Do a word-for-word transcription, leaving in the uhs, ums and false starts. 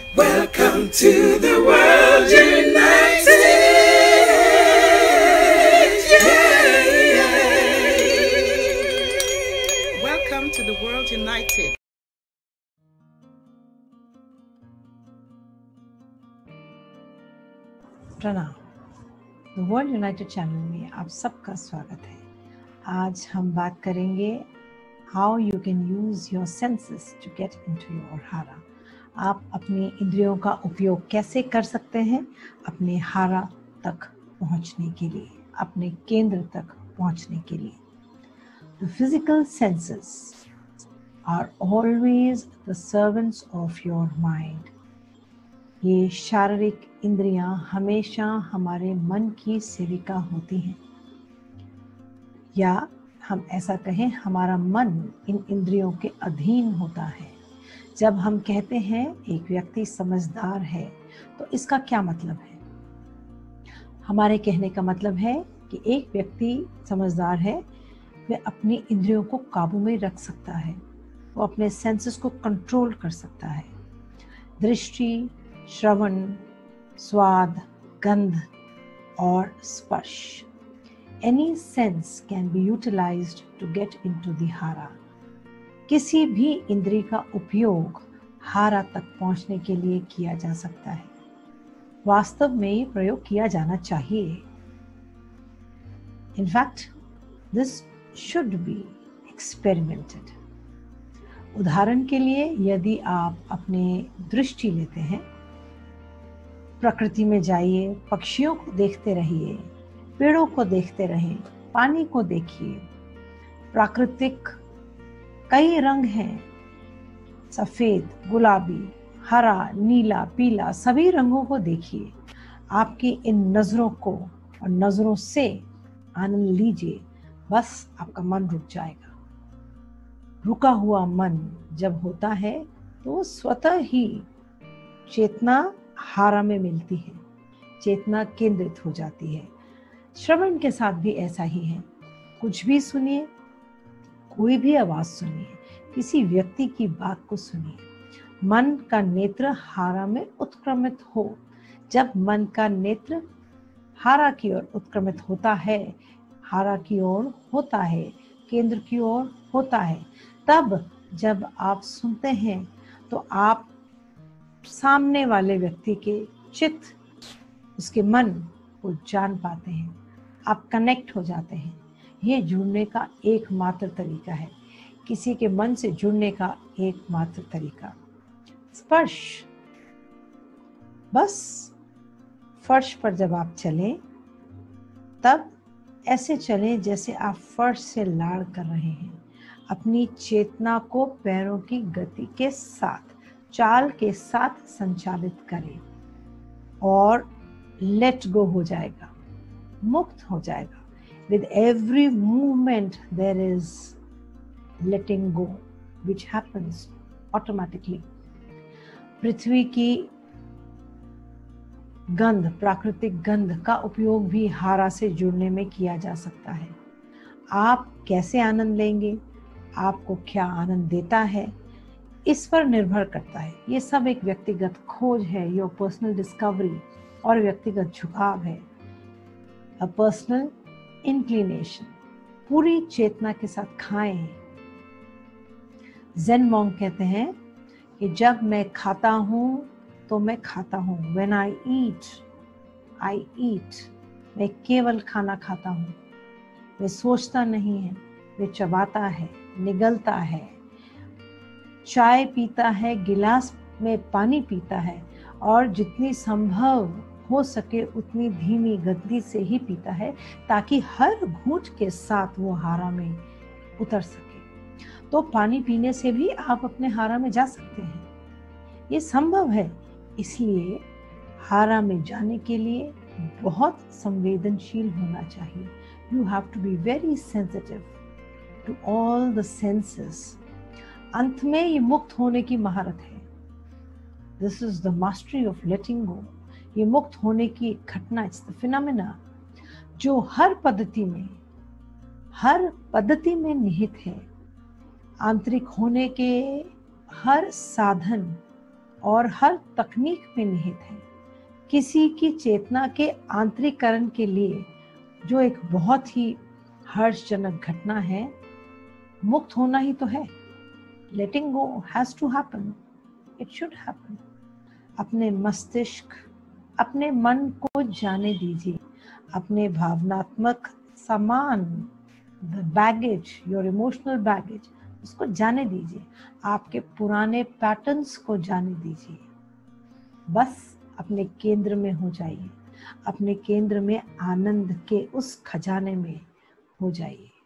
Welcome to the World United. Yeah, yeah. Welcome to the World United. प्रणाम। The world united channel में आप सबका स्वागत है। आज हम बात करेंगे how you can use your senses to get into your hara. आप अपनी इंद्रियों का उपयोग कैसे कर सकते हैं अपने हारा तक पहुंचने के लिए, अपने केंद्र तक पहुंचने के लिए। The physical senses are always the servants of your mind. ये शारीरिक इंद्रियां हमेशा हमारे मन की सेविका होती हैं, या हम ऐसा कहें हमारा मन इन इंद्रियों के अधीन होता है। जब हम कहते हैं एक व्यक्ति समझदार है तो इसका क्या मतलब है? हमारे कहने का मतलब है कि एक व्यक्ति समझदार है, वह अपनी इंद्रियों को काबू में रख सकता है, वो अपने सेंसेस को कंट्रोल कर सकता है। दृष्टि, श्रवण, स्वाद, गंध और स्पर्श। Any sense can be utilized to get into the hara. किसी भी इंद्रिय का उपयोग हारा तक पहुंचने के लिए किया जा सकता है। वास्तव में ये प्रयोग किया जाना चाहिए। In fact, this should be experimented. उदाहरण के लिए यदि आप अपने दृष्टि लेते हैं, प्रकृति में जाइए, पक्षियों को देखते रहिए, पेड़ों को देखते रहें, पानी को देखिए। प्राकृतिक कई रंग हैं, सफेद, गुलाबी, हरा, नीला, पीला, सभी रंगों को देखिए। आपकी इन नजरों को और नजरों से आनंद लीजिए, बस आपका मन रुक जाएगा। रुका हुआ मन जब होता है तो स्वतः ही चेतना हारा में मिलती है, चेतना केंद्रित हो जाती है। श्रवण के साथ भी ऐसा ही है। कुछ भी सुनिए, कोई भी आवाज सुनिए, किसी व्यक्ति की बात को सुनिए। मन का नेत्र हारा में उत्क्रमित हो। जब मन का नेत्र हारा की ओर उत्क्रमित होता है, हारा की ओर होता है, केंद्र की ओर होता है, तब जब आप सुनते हैं तो आप सामने वाले व्यक्ति के चित्त, उसके मन को जान पाते हैं, आप कनेक्ट हो जाते हैं। ये जुड़ने का एकमात्र तरीका है, किसी के मन से जुड़ने का एकमात्र तरीका। स्पर्श, बस फर्श पर जब आप चलें तब ऐसे चलें जैसे आप फर्श से लाड़ कर रहे हैं। अपनी चेतना को पैरों की गति के साथ, चाल के साथ संचालित करें और लेट गो हो जाएगा, मुक्त हो जाएगा। With every movement there is letting go which happens automatically. पृथ्वी की गंध, प्राकृतिक गंध का उपयोग भी हारा से जुड़ने में किया जा सकता है। आप कैसे आनंद लेंगे, आपको क्या आनंद देता है, इस पर निर्भर करता है। ये सब एक व्यक्तिगत खोज है, योर पर्सनल डिस्कवरी और व्यक्तिगत झुकाव है, अ पर्सनल इंक्लिनेशन। पूरी चेतना के साथ खाएं। ज़ेन मॉन्क कहते हैं कि जब मैं खाता हूं तो मैं खाता हूं। When I eat, I eat. मैं केवल खाना खाता हूं। वे सोचता नहीं है, वे चबाता है, निगलता है, चाय पीता है, गिलास में पानी पीता है और जितनी संभव हो सके उतनी धीमी गति से ही पीता है ताकि हर घूंट के साथ वो हारा में उतर सके। तो पानी पीने से भी आप अपने हारा में जा सकते हैं, ये संभव है। इसलिए हारा में जाने के लिए बहुत संवेदनशील होना चाहिए। You have to be very sensitive to all the senses. अंत में ये मुक्त होने की महारत है। This is the mastery of letting go. ये मुक्त होने की घटना, इट्स द फिनोमेना जो हर पद्धति में हर पद्धति में निहित है। आंतरिक होने के हर साधन और हर तकनीक में निहित है। किसी की चेतना के आंतरिकरण के लिए जो एक बहुत ही हर्षजनक घटना है, मुक्त होना ही तो है। Letting go has to happen, it should happen. अपने मस्तिष्क, अपने मन को जाने दीजिए, अपने भावनात्मक सामान, the baggage, your emotional baggage, उसको जाने दीजिए। आपके पुराने पैटर्न्स को जाने दीजिए। बस अपने केंद्र में हो जाइए, अपने केंद्र में आनंद के उस खजाने में हो जाइए।